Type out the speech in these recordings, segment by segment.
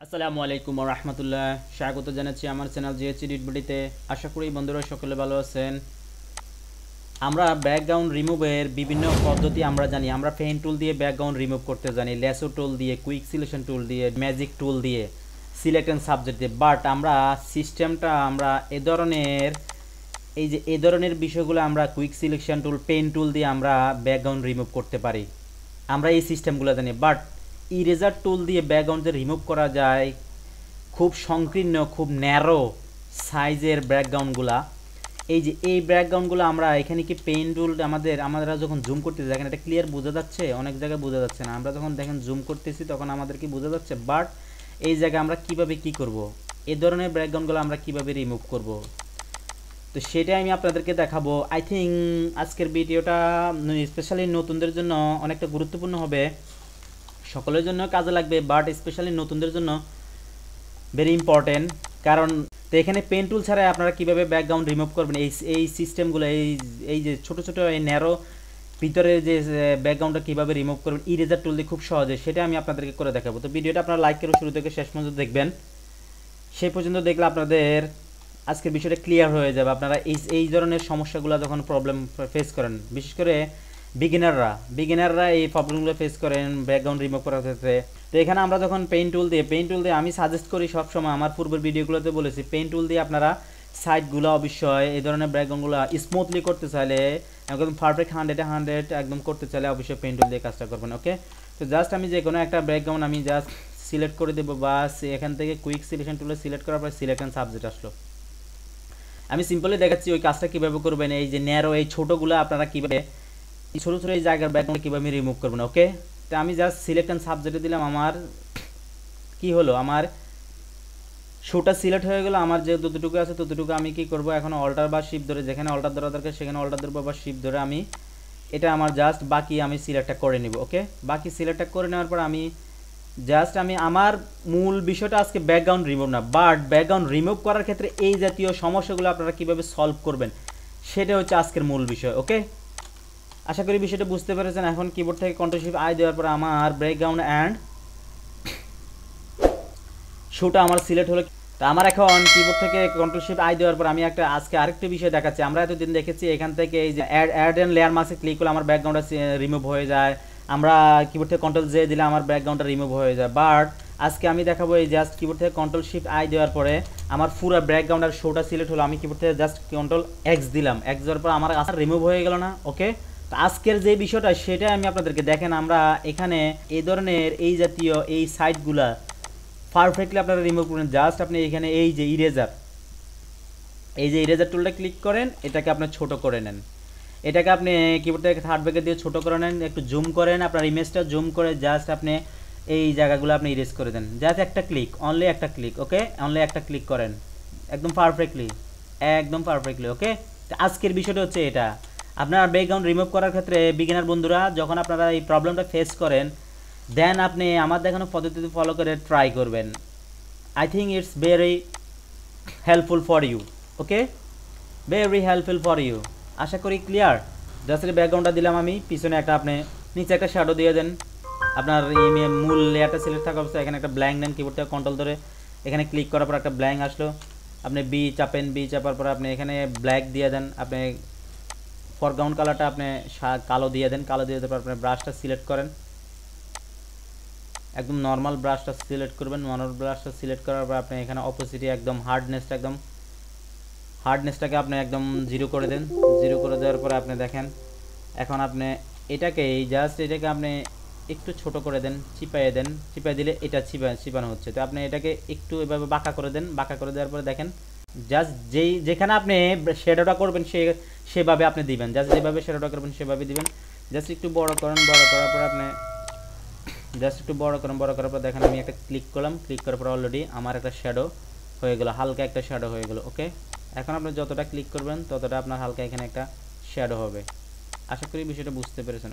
আসসালামু আলাইকুম ওয়া রাহমাতুল্লাহ। স্বাগত জানাচ্ছি আমার চ্যানেল জিএচি ডিডবিডিতে। আশা করি বন্ধুরা সকলে ভালো আছেন। আমরা ব্যাকগ্রাউন্ড রিমুভের বিভিন্ন পদ্ধতি আমরা জানি। আমরা পেন টুল দিয়ে ব্যাকগ্রাউন্ড রিমুভ করতে জানি, লেসো টুল দিয়ে, কুইক সিলেকশন টুল দিয়ে, ম্যাজিক টুল দিয়ে, সিলেক্ট অ্যান্ড সাবজেক্ট দিয়ে। বাট আমরা সিস্টেমটা আমরা এই ধরনের বিষয়গুলো আমরা quick selection tool, pen tool দিয়ে আমরা ব্যাকগ্রাউন্ড রিমুভ করতে পারি। আমরা এই সিস্টেমগুলো জানি। বাট ইরেজার টুল দিয়ে ব্যাকগ্রাউন্ড যে রিমুভ করা যায় খুব সংকীর্ণ, খুব ন্যারো সাইজের ব্যাকগ্রাউন্ডগুলা, এই ব্যাকগ্রাউন্ডগুলো আমরা এখানে কি পেন টুল আমরা যখন জুম করতেছি দেখেন এটা ক্লিয়ার বোঝা যাচ্ছে, অনেক জায়গায় বোঝা যাচ্ছে না। আমরা যখন দেখেন জুম করতেছি তখন আমাদের কি বোঝা যাচ্ছে, বাট এই জায়গায় আমরা কিভাবে কি করব, এই ধরনের ব্যাকগ্রাউন্ডগুলো আমরা কিভাবে রিমুভ করব, তো সেটাই আমি আপনাদেরকে দেখাবো। আই থিঙ্ক আজকের ভিডিওটা স্পেশালি নতুনদের জন্য অনেকটা গুরুত্বপূর্ণ হবে, সকলের জন্য কাজে লাগবে, বাট স্পেশালি নতুনদের জন্য ভেরি ইম্পর্টেন্ট। কারণ তো এখানে পেন টুল ছাড়াই আপনারা কীভাবে ব্যাকগ্রাউন্ড রিমুভ করবেন, এই সিস্টেমগুলো, এই যে ছোটো ছোটো এই ন্যারো ভিতরে যে ব্যাকগ্রাউন্ডটা কীভাবে রিমুভ করবেন ইরেজার টুল দিয়ে খুব সহজে, সেটা আমি আপনাদেরকে করে দেখাবো। তো ভিডিওটা আপনারা লাইক করে শুরু থেকে শেষ পর্যন্ত দেখবেন। সেই পর্যন্ত দেখলে আপনাদের আজকের বিষয়টা ক্লিয়ার হয়ে যাবে। আপনারা এই ধরনের সমস্যাগুলো যখন প্রবলেম ফেস করেন, বিশেষ করে বিগিনাররা এই প্রবলেমগুলো ফেস করেন ব্যাকগ্রাউন্ড রিমুভ করার ক্ষেত্রে। তো এখানে আমরা যখন পেন টুল দিয়ে আমি সাজেস্ট করি সবসময়, আমার পূর্বের ভিডিওগুলোতে বলেছি, পেন টুল দিয়ে আপনারা সাইডগুলো অবশ্যই এই ধরনের ব্যাকগ্রাউন্ডগুলো স্মুথলি করতে চাইলে, একদম পারফেক্ট 100 একদম করতে চাইলে অবশ্যই পেন টুল দিয়ে কাজটা করবেন। ওকে, তো জাস্ট আমি যে কোনো একটা ব্যাকগ্রাউন্ড আমি জাস্ট সিলেক্ট করে দেবো, বাস এখান থেকে কুইক সিলেকশন টুলে সিলেক্ট করার পর সিলেক্ট অ্যান্ড সাবজেক্ট আসলো। আমি সিম্পলি দেখাচ্ছি ওই কাজটা কীভাবে করবেন। এই যে ন্যারো এই ছোটোগুলো আপনারা কীভাবে ছোটো ছোটো এই জায়গার ব্যাকগ্রাউন্ড কীভাবে রিমুভ করবেন। ওকে, তো আমি জাস্ট সিলেক্ট অ্যান্ড সাবজেক্টে দিলাম, আমার কি হলো, আমার শোটা সিলেক্ট হয়ে গেলো। আমার যে যতটুকু আছে ততটুকু আমি কি করব, এখন অল্টার বা শিফট ধরে, যেখানে অল্টার ধরা দরকার সেখানে অল্টার ধরবো বা শিফট ধরে আমি এটা আমার জাস্ট বাকি আমি সিলেক্টটা করে নিব। ওকে, বাকি সিলেক্টটা করে নেওয়ার পর আমি জাস্ট আমার মূল বিষয়টা আজকে ব্যাকগ্রাউন্ড রিমুভ না, বাট ব্যাকগ্রাউন্ড রিমুভ করার ক্ষেত্রে এই জাতীয় সমস্যাগুলো আপনারা কীভাবে সলভ করবেন সেটা হচ্ছে আজকের মূল বিষয়। ওকে, আশা করি বিষয়টা বুঝতে পেরেছেন। এখন কিবোর্ড থেকে কন্ট্রোল শিফট আই দেওয়ার পর আমার ব্যাকগ্রাউন্ড অ্যান্ড শোটা আমার সিলেক্ট হলো। তো আমার এখন কিবোর্ড থেকে কন্ট্রোল শিফট আই দেওয়ার পর আমি আজকে আরেকটা বিষয় দেখাচ্ছি। আমরা এতদিন দেখেছি এখান থেকে এই যে অ্যাড অ্যান্ড লেয়ার মাস্কে ক্লিক করলে আমার ব্যাকগ্রাউন্ডটা রিমুভ হয়ে যায়, আমরা কিবোর্ড থেকে কন্ট্রোল জে দিলে আমার ব্যাকগ্রাউন্ডটা রিমুভ হয়ে যায়। বাট আজকে আমি দেখাবো এই জাস্ট কিবোর্ড থেকে কন্ট্রোল শিফট আই দেওয়ার পরে আমার পুরো ব্যাকগ্রাউন্ড আর শোটা সিলেক্ট হলো, আমি কিবোর্ড থেকে জাস্ট কন্ট্রোল এক্স দিলাম, এক্স দেওয়ার পর আমার রিমুভ হয়ে গেল না। ওকে, তো আজকের যে বিষয়টা সেটা আমি আপনাদেরকে দেখেন, আমরা এখানে এই ধরনের এই জাতীয় এই সাইটগুলা পারফেক্টলি আপনারা রিমুভ করেন। জাস্ট আপনি এখানে এই যে ইরেজার টুলটা ক্লিক করেন, এটাকে আপনি ছোট করে নেন, এটাকে আপনি কিবোর্ড থেকে থার্ড ব্রেকেট দিয়ে ছোট করে নেন, একটু জুম করেন, আপনার ইমেজটা জুম করে জাস্ট আপনি এই জায়গাগুলো আপনি ইরেজ করে দেন। জাস্ট একটা ক্লিক, অনলি একটা ক্লিক। ওকে, অনলি একটা ক্লিক করেন একদম পারফেক্টলি। ওকে, তো আজকের বিষয়টা হচ্ছে এটা। আপনার ব্যাকগ্রাউন্ড রিমুভ করার ক্ষেত্রে বিগিনার বন্ধুরা যখন আপনারা এই প্রবলেমটা ফেস করেন, দেন আপনি আমার দেখানো পদ্ধতি ফলো করে ট্রাই করবেন। I think it's very helpful for you. Okay, very helpful for you, আশা করি ক্লিয়ার। জাস্ট ব্যাকগ্রাউন্ডটা দিলাম আমি, পিছনে একটা আপনি নিচে একটা শ্যাডো দিয়ে দেন। আপনার মূল লেয়ারটা সিলেক্ট থাকা অবস্থায় এখানে একটা ব্ল্যাঙ্ক দেন, কিবোর্ড থেকে কন্ট্রোল ধরে এখানে ক্লিক করার পর একটা ব্ল্যাঙ্ক আসলো, আপনি বি চাপেন, বি চাপার পর আপনি এখানে ব্ল্যাক দিয়ে দেন, আপনি ফরগ্রাউন্ড কালারটা আপনি কালো দিয়ে দেন, কালো দিয়ে দেওয়ার পর আপনি ব্রাশটা সিলেক্ট করেন, একদম নর্মাল ব্রাশটা সিলেক্ট করবেন। নর্মাল ব্রাশটা সিলেক্ট করার পর আপনি এখানে অপোজিটে একদম হার্ডনেসটাকে আপনি একদম জিরো করে দেন। জিরো করে দেওয়ার পরে আপনি দেখেন এখন আপনি এটাকে এটাকে আপনি একটু ছোট করে দেন, চিপাইয়ে দেন, চিপাই দিলে এটা চিপানো হচ্ছে। তো আপনি এটাকে একটু এভাবে বাঁকা করে দেন, বাঁকা করে দেওয়ার পরে দেখেন জাস্ট যেখানে আপনি শ্যাডোটা করবেন সেভাবে আপনি দিবেন, জাস্ট যেভাবে শ্যাডোটা করবেন সেভাবে দিবেন। জাস্ট একটু বড় করেন, বড় করার পর আপনি জাস্ট একটু বড় করার পর দেখেন আমি একটা ক্লিক করলাম, ক্লিক করার পর অলরেডি আমার একটা শ্যাডো হয়ে গেল, হালকা একটা শ্যাডো হয়ে গেল। ওকে, এখন আপনি যতটা ক্লিক করবেন ততটা আপনার হালকা এখানে একটা শ্যাডো হবে। আশা করি বিষয়টা বুঝতে পেরেছেন।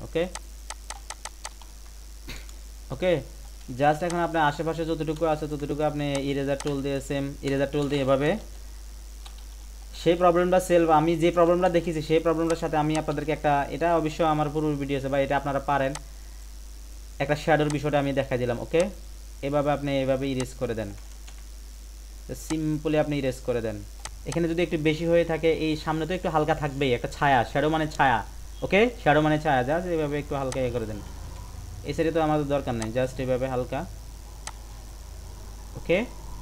ওকে, জাস্ট এখন আপনার আশেপাশে যতটুকু আছে ততটুকু আপনি ইরেজার টুল দিয়ে এভাবে সেই প্রবলেমটা আমি যে প্রবলেমটা দেখেছি সেই প্রবলেমটার সাথে আমি আপনাদেরকে এটা অবশ্যই আমার পুরো ভিডিও আছে বা এটা আপনারা পারেন, একটা শ্যাডোর বিষয়টা আমি দেখা দিলাম। ওকে, এভাবে আপনি এভাবে ইরেজ করে দেন, সিম্পলি আপনি ইরেজ করে দেন। এখানে যদি একটু বেশি হয়ে থাকে, এই সামনে তো একটু হালকা থাকবেই, একটা ছায়া, শ্যাডো মানে ছায়া, ওকে, শ্যাডো মানে ছায়া, জাস্ট এভাবে একটু হালকা ইয়ে করে দেন। এই সাইডে তো আমাদের দরকার নেই, জাস্ট এভাবে হালকা, ওকে।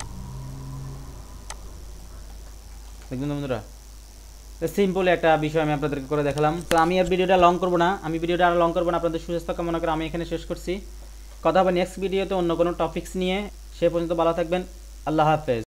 দেখুন বন্ধুরা, সিম্পল একটা বিষয় আমি আপনাদেরকে করে দেখালাম। তো আমি আর ভিডিওটা লং করবো না, আপনাদের সুস্বাস্থ্য কামনা করে আমি এখানে শেষ করছি। কথা হবে নেক্সট ভিডিওতে অন্য কোনো টপিকস নিয়ে। সে পর্যন্ত ভালো থাকবেন, আল্লাহ হাফেজ।